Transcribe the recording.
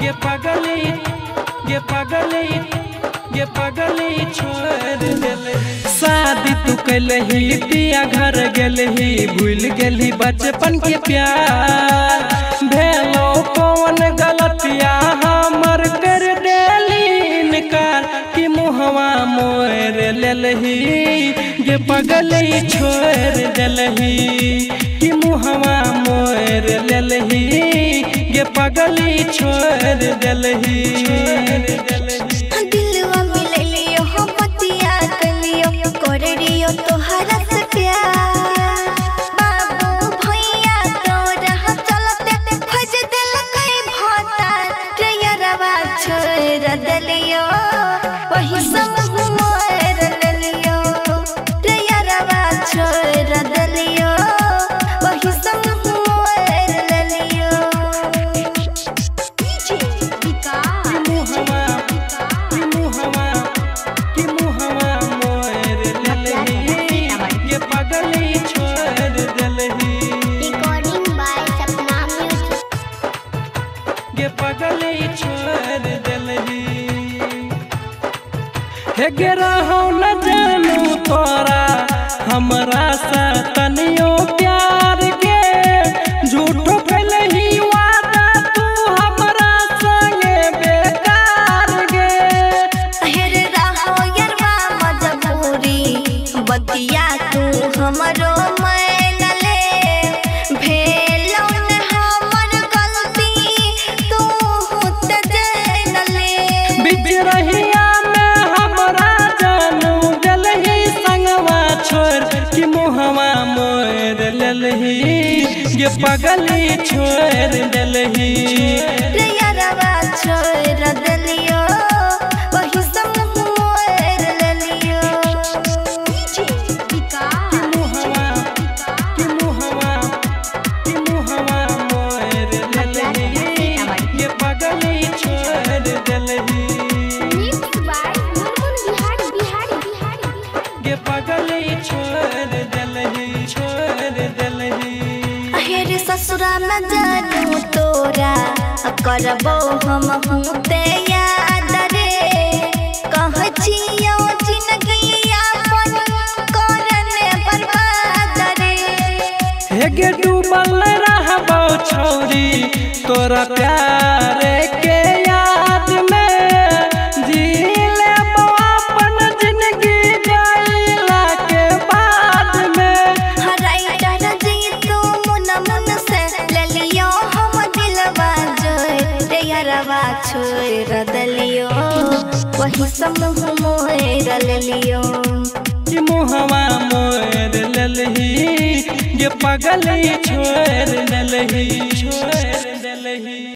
ये पगली छोड़ देले। शादी तू कैलही पिया घर गेलही भूल गेलही बचपन के प्यार भेलो कौन गलतिया हमर कर देली इनकार कि मुहवा मोर लेलही ये पगली छोड़ देलही कि मुहवा मोर लेलही ये पगली छोड़ देलही। दिलवा मिले लियो हो पतिया कलियो कर रियो तोहरा से प्यार बाबू भैया तोरा चलते खोज दिल कई भोता ट्रेयरवा छोड़ देलियो वही सब मोर लेलियो ट्रेयरवा छोड़ देलियो वही सब मोर लेलियो। हेगेरा हो न जानू तोरा हमरा सा तनियो प्यार के झूठो कैलही वादा तू हमरा संगे बेकार गे। हेरे रहो यरवा मजबूरी बतिया तू हमरो मान ले भेलो न हमर गलती तू होत जान ले। बिच रहिया कि मुहवा मोर लेलही ये पगली छोड़ देलही ट्रेयरवा छोड़ देलियो वही सब मोर लेलियो। कि मुहवा मोर लेलही ये पगली छोड़ देलही ये पगली छोड़ देलही। हेरे ससुरा में जानू तोरा करबो हम ते याद रे कह छियो जिंदगी अपन करने बर्बाद रे। हेगे डूबल रहबो छौरी तोरा प्यार के याद में जी लेबो अपन जिंदगी जाइला के बाद में। राइटर जी तू मुन से ले लियो हम दिलवा जोर ट्रेयरवा छोड़ देलियो वही सब मोर लेलियो कि मुहवा मोर लेलही ये पगली छोड़ देलही।